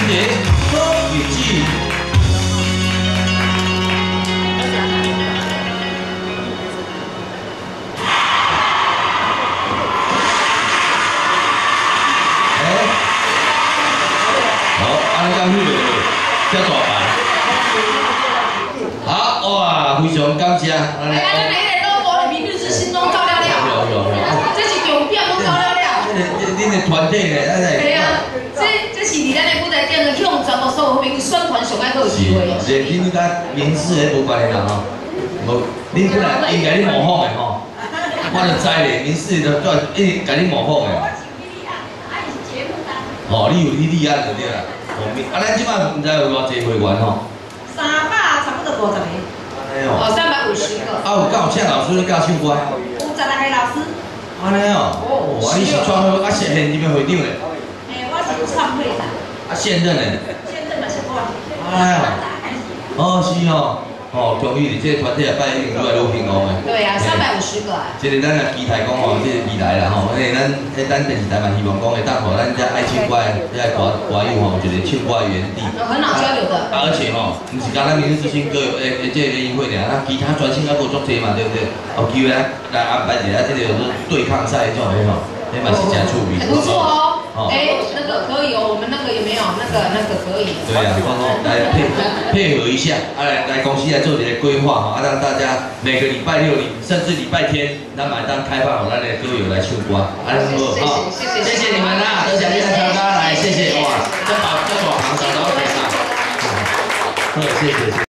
谢高宇记。好，安尼讲迄个遮大牌。好哇，非常感谢。 哎呀，咱那个 logo 的名字是心中照亮亮。这是重点都照亮亮。 恁的团队咧， 对啊，这是伫咱的舞台顶的，向全国所有朋友宣传上爱好的机会。 是，恁甲名士迄无关系啦吼。无，恁本来应该你模仿的吼，我就知咧，名士就一直甲你模仿的。哦，你有你立案就对啦。哦，咱即摆唔知有偌济会员吼。 300差不多50个。 安尼哦。 350个。 有教请老师咧教唱歌。 有10来个老师。 安尼哦。哦，你是创会现任会长咧？ 我是创会的。 现任咧？ 现任嘛是我。 哎呀。哦，是哦。哦，终于这个团体也拜一定愈来愈兴旺诶。 对啊，350个啊。 这个咱也期待讲吼，这个未来啦吼，因为咱电视台嘛希望讲会当互咱遮爱唱歌诶这歌友吼，有一个唱歌的园地。 很好交流的。 而且吼，毋是讲咱明日之星歌友这个联谊会尔，咱其他专线还无足济嘛，对不对？有机会来安排一下这个对抗赛这种的吼，那嘛是真趣味。 不错哦。哎，那个可以哦，我们那个有没有？那个可以。 对啊，来配合一下，来公司来做一个规划哈，让大家每个礼拜六甚至礼拜天，咱买单开放，咱的歌友来唱歌，好好，谢谢你们啦，多谢你们大家来，谢谢哇，这大行找到钱啦，谢谢。